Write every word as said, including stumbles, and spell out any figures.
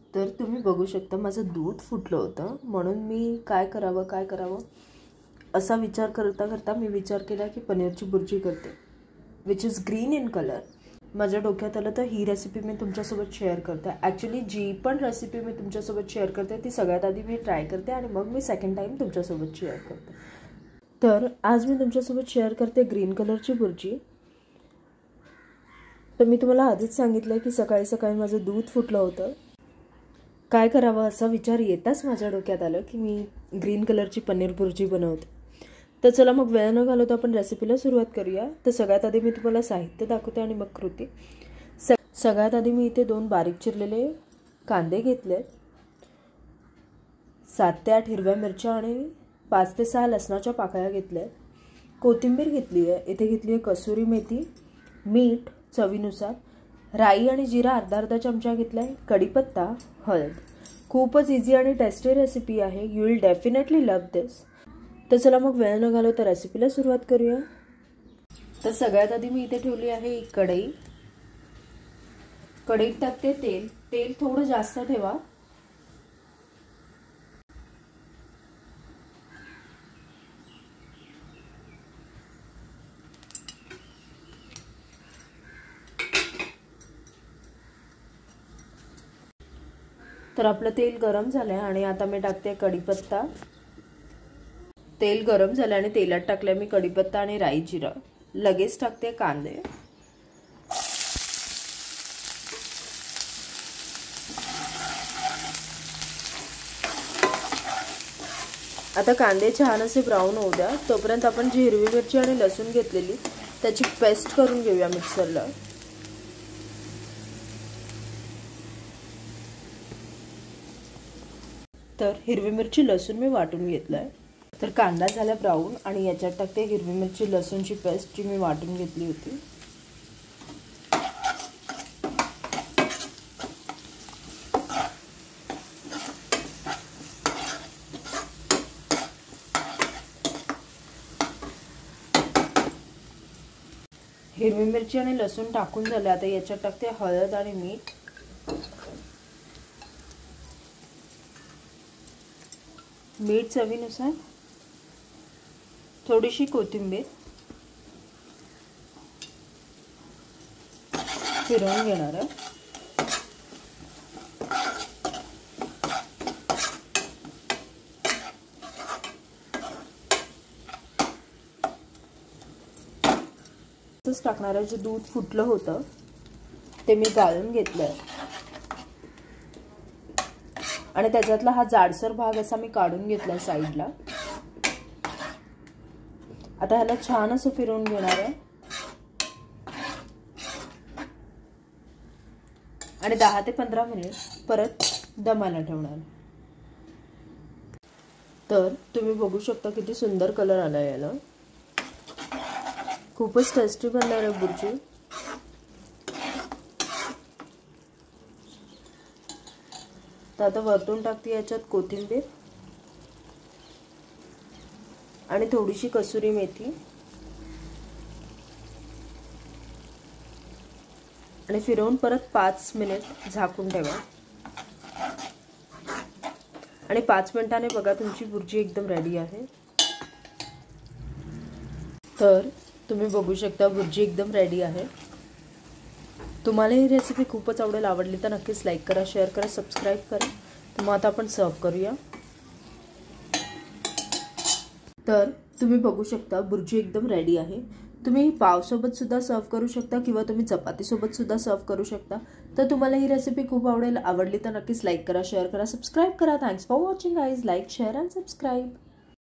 तर तुम्ही बघू शकता माझं दूध फुटलं होतं, म्हणून मी काय करावं काय करावं असा विचार करता करता मी विचार केला की पनीरची बुर्जी करते, which is green in colour. माझ्या डोक्यात आलं तर ही रेसिपी मी तुमच्यासोबत शेअर करते. ॲक्च्युली जी पण रेसिपी मी तुमच्यासोबत शेअर करते ती सगळ्यात आधी मी ट्राय करते आणि मग मी सेकंड टाईम तुमच्यासोबत शेअर करते. तर आज मी तुमच्यासोबत शेअर करते ग्रीन कलरची बुर्जी. तर मी तुम्हाला आधीच सांगितलं की सकाळी सकाळी माझं दूध फुटलं होतं. काय करावं असा विचार येताच माझ्या डोक्यात आलं की मी ग्रीन कलरची पनीर बुर्जी बनवते. तर चला मग वेळ न घालवता आपण रेसिपीला सुरुवात करूया. तर सगळ्यात आधी मी तुम्हाला साहित्य दाखवते आणि मग कृती. स सगळ्यात आधी मी इथे दोन बारीक चिरलेले कांदे घेतले, सात ते आठ हिरव्या मिरच्या आणि पाच ते सहा लसणाच्या पाकळ्या घेतल्या, कोथिंबीर घेतली आहे, इथे घेतली आहे कसुरी मेथी, मीठ चवीनुसार, राई आणि जिरा अर्धा अर्धा चमचा घेतला आहे, कढीपत्ता, हळद. खूपच इझी आणि टेस्टी रेसिपी आहे. You will definitely love this. तर चला मग वेळ न घालवता रेसिपीला सुरुवात करूया. तर सगळ्यात आधी मी इथे ठेवली आहे एक कढई. कढईत टाकते तेल. तेल थोडं जास्त ठेवा. तर आपलं तेल गरम झालंय आणि आता मी टाकते कढीपत्ता. तेल गरम झालं आणि तेलात टाकले मी कढीपत्ता आणि राई जिरा. लगेच टाकते कांदे. आता कांदे छान असे ब्राऊन होऊ द्या. तोपर्यंत आपण जी हिरवी मिरची आणि लसूण घेतलेली त्याची पेस्ट करून घेऊया मिक्सरला. तर हिरवी मिरची लसूण मी वाटून घेतलाय. तर कांदा झाला ब्राऊन आणि याच्यात टाकते हिरवी मिरची लसूणची पेस्ट जी मी वाटून घेतली होती. हिरवी मिरची आणि लसूण टाकून झाले. आता याच्यात टाकते हळद आणि मीठ. मीठ चवीनुसार, थोडीशी कोथिंबीर, फिरवून घेणार आहे. टाकणार आहे. जे दूध फुटलं होतं ते मी गाळून घेतलंय आणि त्याच्यातला हा जाडसर भाग असा मी काढून घेतलाय साईडला. आता ह्याला छान असं फिरवून घेणार आहे आणि दहा ते पंधरा मिनिट परत दमाला ठेवणार. तर तुम्ही बघू शकता किती सुंदर कलर आला याला. खूपच टेस्टी बनणार आहे बुर्जी. तर आता वरतून टाकते याच्यात कोथिंबीर आणि थोडीशी कसुरी मेथी आणि फिरवून परत पाच मिनिट झाकून ठेवा. आणि पाच मिनिटांनी बघा तुमची बुर्जी एकदम रेडी आहे. तर तुम्ही बघू शकता बुर्जी एकदम रेडी आहे. तुम्हाला ही रेसिपी खूपच आवडेल. आवडली तर नक्कीच लाईक करा, शेअर करा, सबस्क्राईब करा. तर मग आता आपण सर्व करूया. तर तुम्ही बघू शकता बुर्जी एकदम रेडी आहे. तुम्ही पावसोबत सुद्धा सर्व करू शकता किंवा तुम्ही चपातीसोबत सुद्धा सर्व करू शकता. तर तुम्हाला ही रेसिपी खूप आवडेल. आवडली तर नक्कीच लाईक करा, शेअर करा, सबस्क्राईब करा. Thanks for watching guys. Like, share and subscribe.